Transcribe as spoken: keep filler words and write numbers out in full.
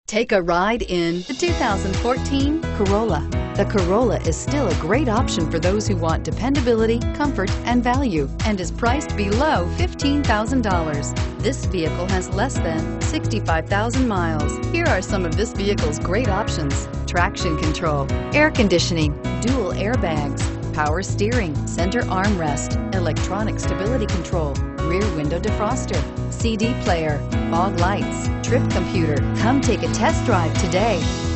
Take a ride in the two thousand fourteen Corolla. The Corolla is still a great option for those who want dependability, comfort, and value, and is priced below fifteen thousand dollars. This vehicle has less than sixty-five thousand miles. Here are some of this vehicle's great options: traction control, air conditioning, dual airbags, power steering, center armrest, electronic stability control, rear window defroster, C D player, fog lights, trip computer. Come take a test drive today.